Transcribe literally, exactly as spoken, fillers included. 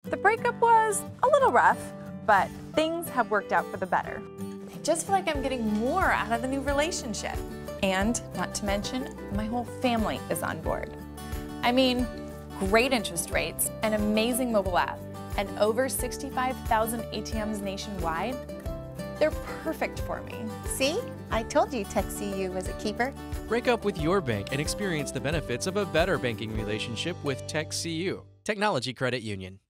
The breakup was a little rough, but things have worked out for the better. I just feel like I'm getting more out of the new relationship. And not to mention, my whole family is on board. I mean, great interest rates, an amazing mobile app, and over sixty-five thousand A T Ms nationwide. They're perfect for me. See? I told you Tech C U was a keeper. Break up with your bank and experience the benefits of a better banking relationship with Tech C U, Technology Credit Union.